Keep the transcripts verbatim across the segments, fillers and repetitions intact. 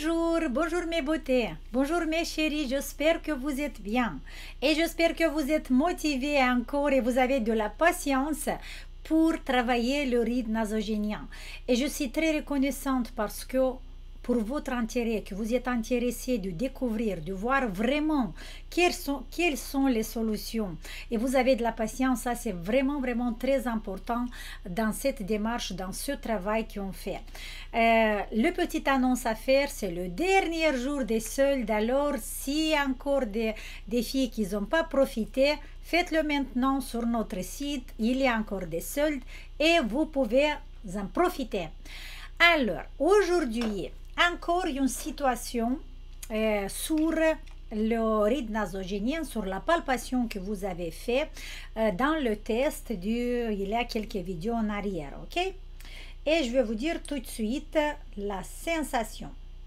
Bonjour, bonjour mes beautés, bonjour mes chéris, j'espère que vous êtes bien et j'espère que vous êtes motivés encore et vous avez de la patience pour travailler le rythme nasogénien. Et je suis très reconnaissante parce que pour votre intérêt, que vous êtes intéressé de découvrir, de voir vraiment quelles sont, quelles sont les solutions. Et vous avez de la patience, ça c'est vraiment, vraiment très important dans cette démarche, dans ce travail qu'on fait. Euh, le petit annonce à faire, c'est le dernier jour des soldes. Alors, s'il y a encore des, des filles qui n'ont pas profité, faites-le maintenant sur notre site. Il y a encore des soldes et vous pouvez en profiter. Alors, aujourd'hui, encore une situation euh, sur le rythme nasogénien, sur la palpation que vous avez fait euh, dans le test du, il y a quelques vidéos en arrière, ok? Et je vais vous dire tout de suite la sensation.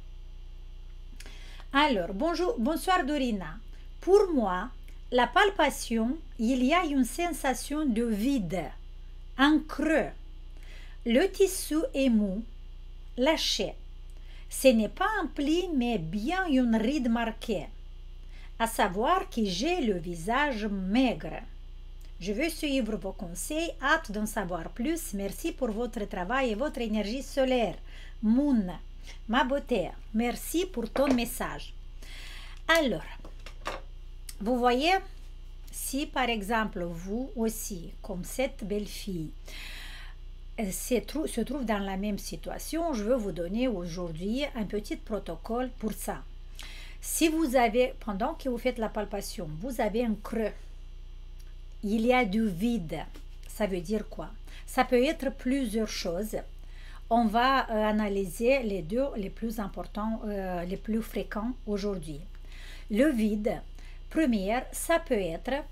Alors, bonjour, bonsoir Dorina. Pour moi, la palpation, il y a une sensation de vide, un creux. Le tissu est mou, lâché. Ce n'est pas un pli, mais bien une ride marquée. À savoir que j'ai le visage maigre. Je veux suivre vos conseils, hâte d'en savoir plus. Merci pour votre travail et votre énergie solaire. Moon, ma beauté, merci pour ton message. Alors, vous voyez, si par exemple vous aussi, comme cette belle fille, Se trouve, se trouve dans la même situation, je veux vous donner aujourd'hui un petit protocole pour ça. Si vous avez, pendant que vous faites la palpation, vous avez un creux, il y a du vide, ça veut dire quoi? Ça peut être plusieurs choses. On va euh, analyser les deux les plus importants, euh, les plus fréquents aujourd'hui. Le vide, première, ça peut être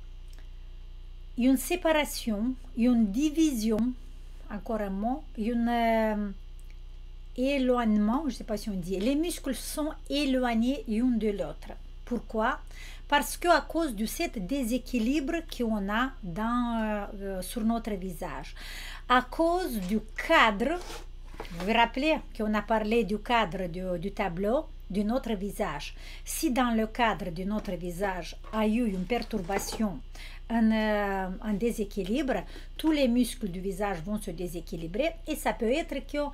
une séparation, une division, encore un mot, un euh, éloignement, je ne sais pas si on dit, les muscles sont éloignés l'un de l'autre. Pourquoi? Parce qu'à cause de ce déséquilibre qu'on a dans, euh, sur notre visage, à cause du cadre, vous vous rappelez qu'on a parlé du cadre du, du tableau de notre visage. Si dans le cadre de notre visage a eu une perturbation, un, euh, un déséquilibre, tous les muscles du visage vont se déséquilibrer et ça peut être qu'en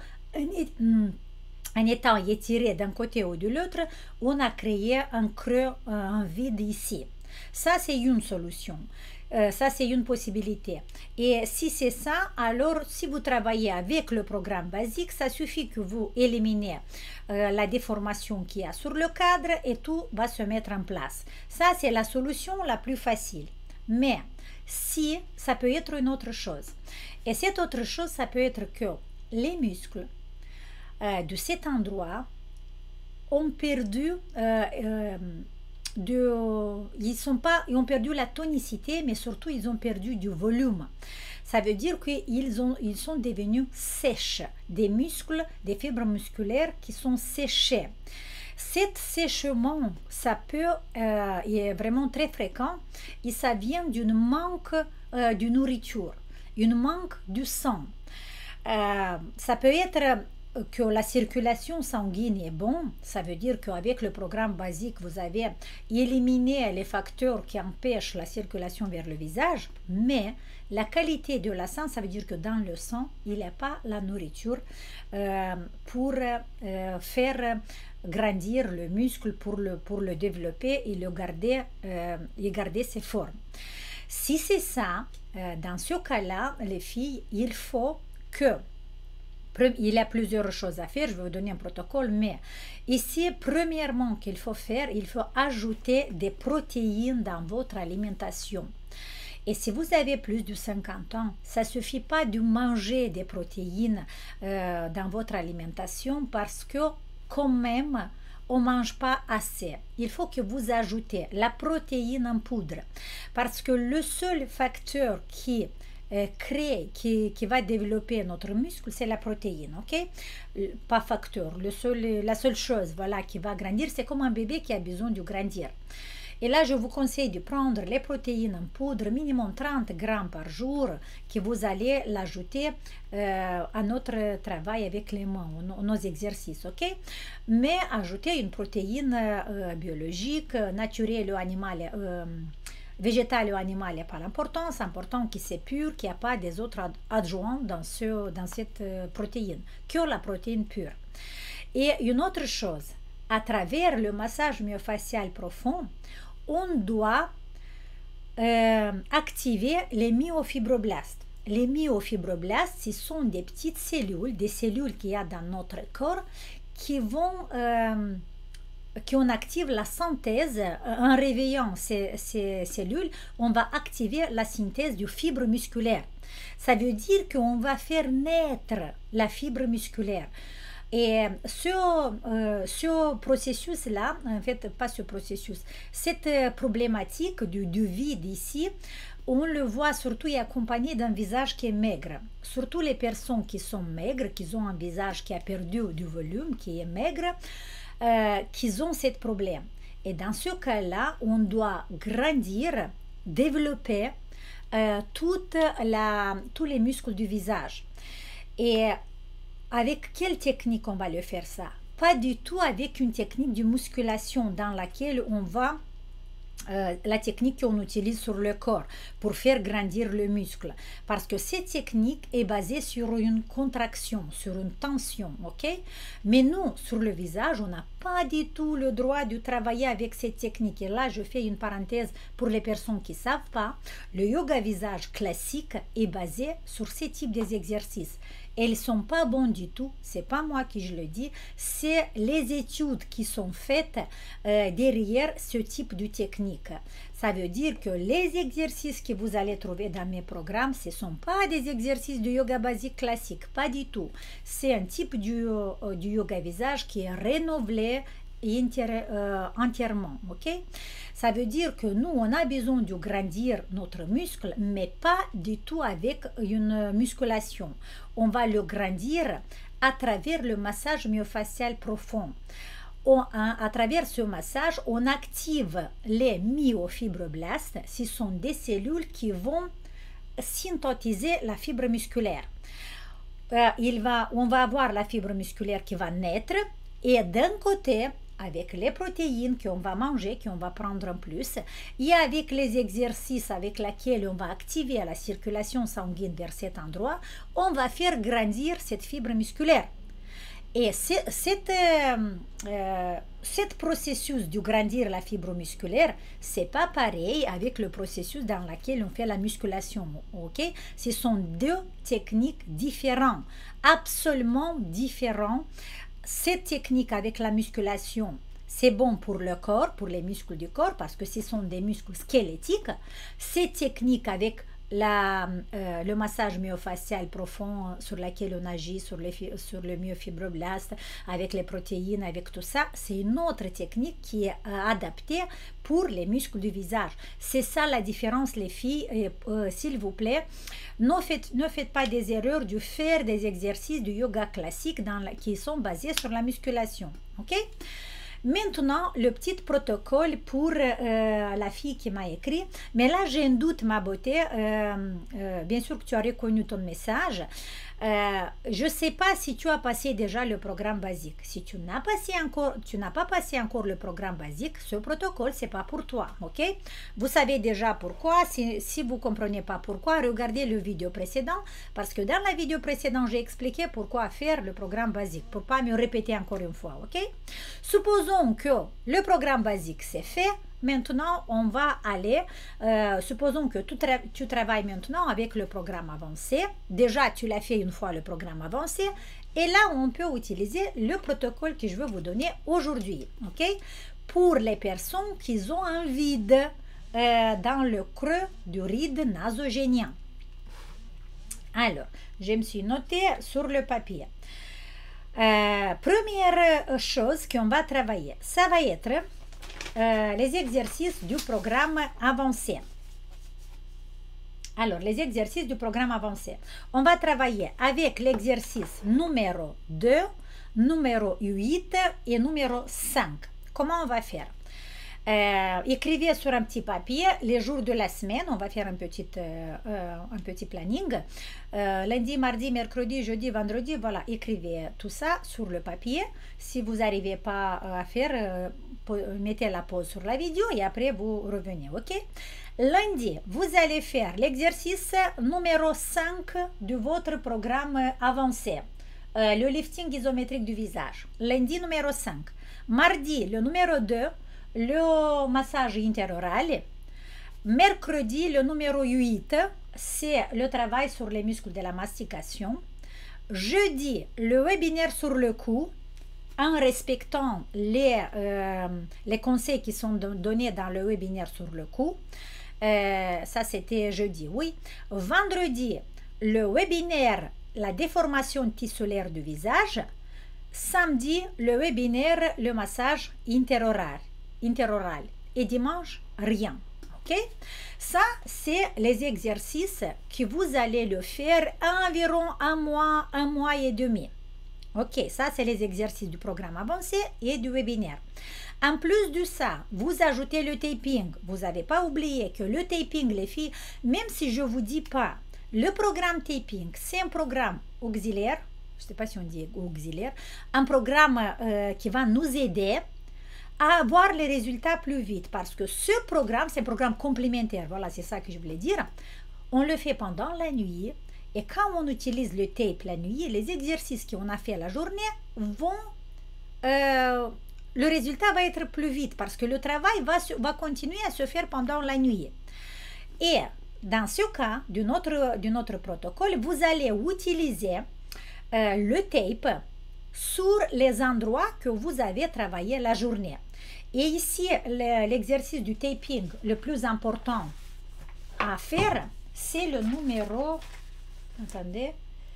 en étant étiré d'un côté ou de l'autre, on a créé un creux, un vide ici. Ça, c'est une solution. Euh, ça, c'est une possibilité. Et si c'est ça, alors si vous travaillez avec le programme basique, ça suffit que vous éliminez euh, la déformation qu'il y a sur le cadre et tout va se mettre en place. Ça, c'est la solution la plus facile. Mais si, ça peut être une autre chose. Et cette autre chose, ça peut être que les muscles euh, de cet endroit ont perdu... Euh, euh, De, ils, sont pas, ils ont perdu la tonicité, mais surtout ils ont perdu du volume. Ça veut dire qu'ils ont, ils sont devenus sèches, des muscles, des fibres musculaires qui sont séchées. Cet séchement, ça peut, euh, est vraiment très fréquent et ça vient d'un manque euh, de nourriture, un manque du sang. Euh, ça peut être que la circulation sanguine est bonne, ça veut dire qu'avec le programme basique, vous avez éliminé les facteurs qui empêchent la circulation vers le visage, mais la qualité de la sang, ça veut dire que dans le sang, il n'y a pas la nourriture euh, pour euh, faire grandir le muscle, pour le, pour le développer et le garder, euh, et garder ses formes. Si c'est ça, euh, dans ce cas-là, les filles, il faut que il y a plusieurs choses à faire, je vais vous donner un protocole, mais ici, premièrement qu'il faut faire, il faut ajouter des protéines dans votre alimentation. Et si vous avez plus de cinquante ans, ça ne suffit pas de manger des protéines euh, dans votre alimentation parce que quand même, on ne mange pas assez. Il faut que vous ajoutez la protéine en poudre parce que le seul facteur qui Euh, créer, qui, qui va développer notre muscle, c'est la protéine, ok? Euh, pas facteur. Le seul, la seule chose, voilà, qui va grandir, c'est comme un bébé qui a besoin de grandir. Et là, je vous conseille de prendre les protéines en poudre, minimum trente grammes par jour, que vous allez l'ajouter euh, à notre travail avec les mains, nos, nos exercices, ok? Mais ajouter une protéine euh, biologique, naturelle ou animale, euh, végétale ou animale n'est pas l'important. C'est important que c'est pur, qu'il n'y a pas des autres adjoints dans, ce, dans cette euh, protéine, que la protéine pure. Et une autre chose, à travers le massage myofascial profond, on doit euh, activer les myofibroblastes. Les myofibroblastes, ce sont des petites cellules, des cellules qu'il y a dans notre corps qui vont, euh, qui on active la synthèse, en réveillant ces, ces cellules, on va activer la synthèse du fibre musculaire. Ça veut dire qu'on va faire naître la fibre musculaire. Et ce, euh, ce processus-là, en fait, pas ce processus, cette problématique du, du vide ici, on le voit surtout et accompagné d'un visage qui est maigre. Surtout les personnes qui sont maigres, qui ont un visage qui a perdu du volume, qui est maigre, euh, qui ont ce problème. Et dans ce cas-là, on doit grandir, développer euh, toute la, tous les muscles du visage. Et avec quelle technique on va le faire ça? Pas du tout avec une technique de musculation dans laquelle on va, euh, la technique qu'on utilise sur le corps pour faire grandir le muscle. Parce que cette technique est basée sur une contraction, sur une tension, ok? Mais nous, sur le visage, on n'a pas du tout le droit de travailler avec cette technique. Et là, je fais une parenthèse pour les personnes qui ne savent pas. Le yoga visage classique est basé sur ce type d'exercices. Elles ne sont pas bonnes du tout, c'est pas moi qui je le dis, c'est les études qui sont faites euh, derrière ce type de technique. Ça veut dire que les exercices que vous allez trouver dans mes programmes, ce ne sont pas des exercices de yoga basique classique, pas du tout. C'est un type du, euh, du yoga visage qui est renouvelé euh, entièrement, ok? Ça veut dire que nous, on a besoin de grandir notre muscle, mais pas du tout avec une musculation. On va le grandir à travers le massage myofascial profond. On, à, à travers ce massage, on active les myofibroblastes. Ce sont des cellules qui vont synthétiser la fibre musculaire. Euh, il va, on va avoir la fibre musculaire qui va naître et d'un côté, avec les protéines qu'on va manger, qu'on va prendre en plus, et avec les exercices avec lesquels on va activer la circulation sanguine vers cet endroit, on va faire grandir cette fibre musculaire. Et cet euh, processus de grandir la fibre musculaire, c'est pas pareil avec le processus dans lequel on fait la musculation, ok? Ce sont deux techniques différentes, absolument différentes. Cette technique avec la musculation, c'est bon pour le corps, pour les muscles du corps, parce que ce sont des muscles squelettiques. Cette technique avec la, euh, le massage myofascial profond sur lequel on agit, sur, les, sur le myofibroblaste, avec les protéines, avec tout ça, c'est une autre technique qui est euh, adaptée pour les muscles du visage. C'est ça la différence, les filles, et, euh, s'il vous plaît. Ne faites, ne faites pas des erreurs de faire des exercices de yoga classique dans la, qui sont basés sur la musculation. Ok? Maintenant, le petit protocole pour euh, la fille qui m'a écrit. Mais là, j'ai un doute, ma beauté. Euh, euh, bien sûr que tu as reconnu ton message. Euh, je ne sais pas si tu as passé déjà le programme basique. Si tu n'as passé encore, tu n'as pas passé encore le programme basique, ce protocole, c'est pas pour toi, ok? Vous savez déjà pourquoi. Si, si vous ne comprenez pas pourquoi, regardez le vidéo précédent, parce que dans la vidéo précédente, j'ai expliqué pourquoi faire le programme basique, pour pas me répéter encore une fois, ok? Supposons que le programme basique, c'est fait. Maintenant, on va aller, euh, supposons que tu, tra tu travailles maintenant avec le programme avancé. Déjà, tu l'as fait une fois le programme avancé. Et là, on peut utiliser le protocole que je vais vous donner aujourd'hui. Ok? Pour les personnes qui ont un vide euh, dans le creux du ride nasogénien. Alors, je me suis notée sur le papier. Euh, première chose qu'on va travailler, ça va être Euh, les exercices du programme avancé. Alors, les exercices du programme avancé. On va travailler avec l'exercice numéro deux, numéro huit et numéro cinq. Comment on va faire? Euh, écrivez sur un petit papier les jours de la semaine. On va faire un petit, euh, euh, un petit planning. Euh, lundi, mardi, mercredi, jeudi, vendredi. Voilà, écrivez tout ça sur le papier. Si vous n'arrivez pas à faire, euh, mettez la pause sur la vidéo et après vous revenez. Ok? Lundi, vous allez faire l'exercice numéro cinq de votre programme avancé. Euh, le lifting isométrique du visage. Lundi, numéro cinq. Mardi, le numéro deux. Le massage interoral. Mercredi, le numéro huit, c'est le travail sur les muscles de la mastication. Jeudi, le webinaire sur le cou, en respectant les, euh, les conseils qui sont donnés dans le webinaire sur le cou. Euh, ça, c'était jeudi, oui. Vendredi, le webinaire, la déformation tissulaire du visage. Samedi, le webinaire, le massage interoral. interoral et dimanche rien. Ok, ça c'est les exercices que vous allez le faire environ un mois, un mois et demi. Ok, ça c'est les exercices du programme avancé et du webinaire. En plus de ça, vous ajoutez le taping. Vous n'avez pas oublié que le taping, les filles, même si je vous dis pas, le programme taping, c'est un programme auxiliaire, je ne sais pas si on dit auxiliaire, un programme euh, qui va nous aider à avoir les résultats plus vite, parce que ce programme, c'est un programme complémentaire, voilà, c'est ça que je voulais dire. On le fait pendant la nuit, et quand on utilise le tape la nuit, les exercices qu'on a fait la journée vont, euh, le résultat va être plus vite, parce que le travail va, va continuer à se faire pendant la nuit. Et dans ce cas, de notre, de notre protocole, vous allez utiliser euh, le tape sur les endroits que vous avez travaillé la journée. Et ici, l'exercice du taping le plus important à faire, c'est le numéro, attendez,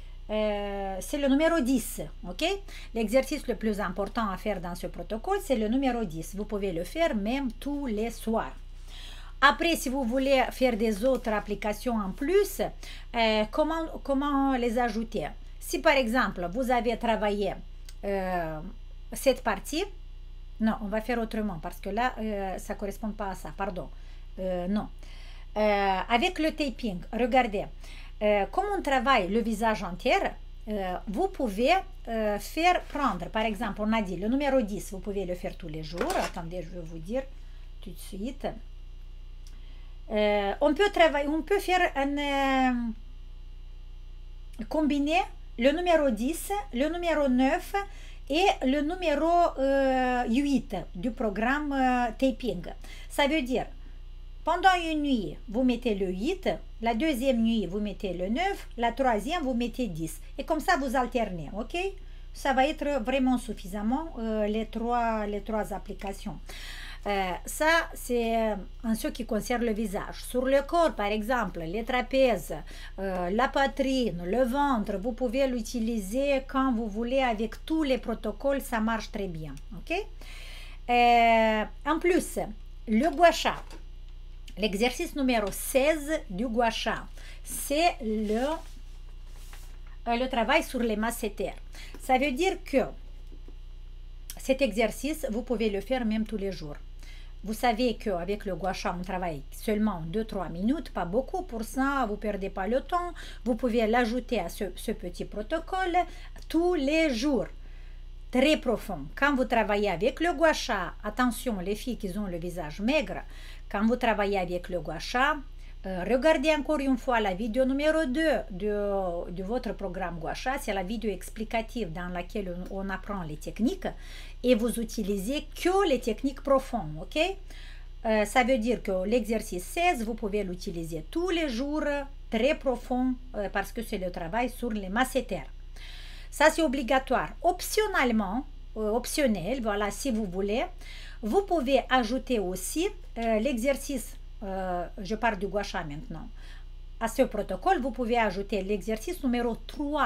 euh, c'est le numéro dix, ok? L'exercice le plus important à faire dans ce protocole, c'est le numéro dix. Vous pouvez le faire même tous les soirs. Après, si vous voulez faire des autres applications en plus, euh, comment, comment les ajouter? Si par exemple, vous avez travaillé euh, cette partie, non, on va faire autrement parce que là, euh, ça ne correspond pas à ça, pardon. Euh, non. Euh, avec le taping, regardez, euh, comme on travaille le visage entier, euh, vous pouvez euh, faire prendre, par exemple, on a dit le numéro dix, vous pouvez le faire tous les jours. Attendez, je vais vous dire tout de suite. Euh, on peut travailler, on peut faire un euh, combiner le numéro dix, le numéro neuf et le numéro euh, huit du programme euh, taping. Ça veut dire, pendant une nuit, vous mettez le huit, la deuxième nuit, vous mettez le neuf, la troisième, vous mettez dix. Et comme ça, vous alternez, ok? Ça va être vraiment suffisamment euh, les, trois, les trois applications. Euh, ça, c'est en ce qui concerne le visage. Sur le corps, par exemple, les trapèzes, euh, la poitrine, le ventre, vous pouvez l'utiliser quand vous voulez avec tous les protocoles, ça marche très bien. Ok? Euh, en plus, le gua sha, l'exercice numéro seize du gua sha, c'est le, euh, le travail sur les masséters. Ça veut dire que cet exercice, vous pouvez le faire même tous les jours. Vous savez qu'avec le gua sha, on travaille seulement deux à trois minutes, pas beaucoup. Pour ça, vous ne perdez pas le temps. Vous pouvez l'ajouter à ce, ce petit protocole tous les jours. Très profond. Quand vous travaillez avec le gua sha, attention, les filles qui ont le visage maigre, quand vous travaillez avec le gua sha, euh, regardez encore une fois la vidéo numéro deux de, de votre programme gua sha. C'est la vidéo explicative dans laquelle on, on apprend les techniques. Et vous utilisez que les techniques profondes, ok? Euh, ça veut dire que l'exercice seize, vous pouvez l'utiliser tous les jours, très profond, euh, parce que c'est le travail sur les masséters. Ça, c'est obligatoire. Optionnellement, euh, optionnel, voilà, si vous voulez, vous pouvez ajouter aussi euh, l'exercice, euh, je parle du gua sha maintenant, à ce protocole, vous pouvez ajouter l'exercice numéro trois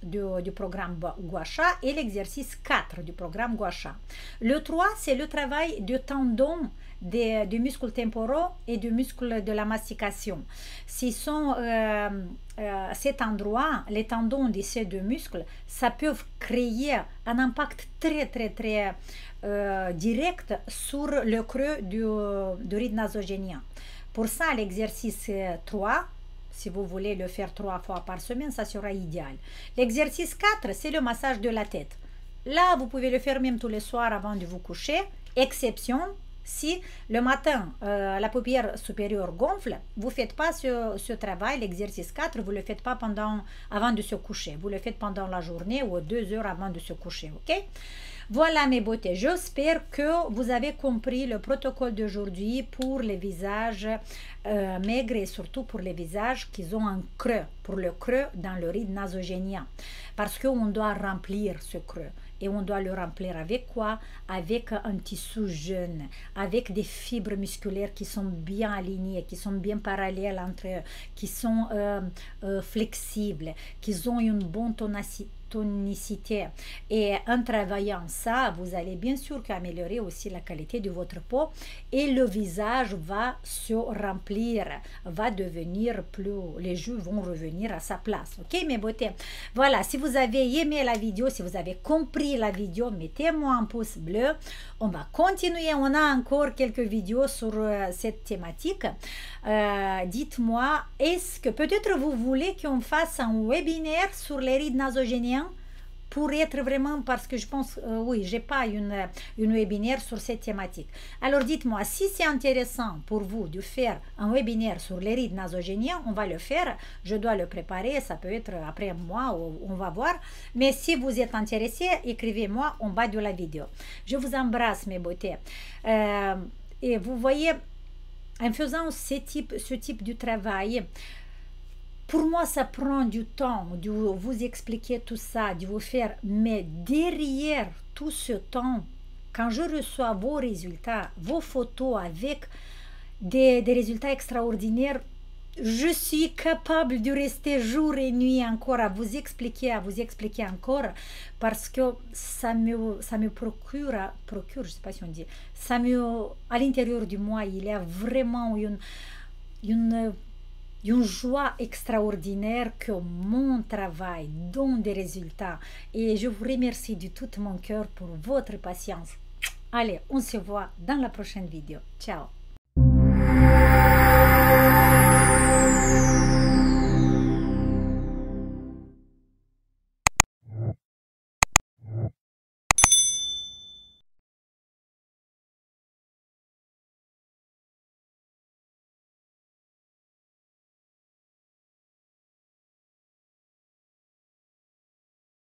du, du programme Gua Sha et l'exercice quatre du programme Gua Sha. Le trois, c'est le travail du tendon des, des muscles temporaux et du muscle de la mastication. Ce sont euh, euh, cet endroit, les tendons de ces deux muscles, ça peut créer un impact très très très euh, direct sur le creux du, du ride nasogénien. Pour ça, l'exercice trois, si vous voulez le faire trois fois par semaine, ça sera idéal. L'exercice quatre, c'est le massage de la tête. Là, vous pouvez le faire même tous les soirs avant de vous coucher, exception si le matin, euh, la paupière supérieure gonfle, vous ne faites pas ce, ce travail, l'exercice quatre, vous ne le faites pas pendant, avant de se coucher. Vous le faites pendant la journée ou deux heures avant de se coucher, ok? Voilà mes beautés, j'espère que vous avez compris le protocole d'aujourd'hui pour les visages euh, maigres et surtout pour les visages qui ont un creux, pour le creux dans le ride nasogénien. Parce qu'on doit remplir ce creux. Et on doit le remplir avec quoi? Avec un tissu jeune, avec des fibres musculaires qui sont bien alignées, qui sont bien parallèles entre eux, qui sont euh, euh, flexibles, qui ont une bonne tonacité. tonicité. Et en travaillant ça, vous allez bien sûr améliorer aussi la qualité de votre peau et le visage va se remplir, va devenir plus, les jus vont revenir à sa place. Ok mes beautés? Voilà, si vous avez aimé la vidéo, si vous avez compris la vidéo, mettez-moi un pouce bleu. On va continuer, on a encore quelques vidéos sur euh, cette thématique. Euh, dites-moi, est-ce que peut-être vous voulez qu'on fasse un webinaire sur les rides nasogéniens pour être vraiment, parce que je pense, euh, oui, j'ai pas une, une webinaire sur cette thématique. Alors dites-moi, si c'est intéressant pour vous de faire un webinaire sur les rides nasogéniens, on va le faire, je dois le préparer, ça peut être après un mois, on va voir. Mais si vous êtes intéressé, écrivez-moi en bas de la vidéo. Je vous embrasse mes beautés. Euh, et vous voyez, en faisant ce type, ce type de travail, pour moi, ça prend du temps de vous expliquer tout ça, de vous faire, mais derrière tout ce temps, quand je reçois vos résultats, vos photos avec des, des résultats extraordinaires, je suis capable de rester jour et nuit encore à vous expliquer, à vous expliquer encore, parce que ça me, ça me procure, procure, je ne sais pas si on dit, ça me, à l'intérieur de moi, il y a vraiment une, une une joie extraordinaire que mon travail donne des résultats. Et je vous remercie de tout mon cœur pour votre patience. Allez, on se voit dans la prochaine vidéo. Ciao!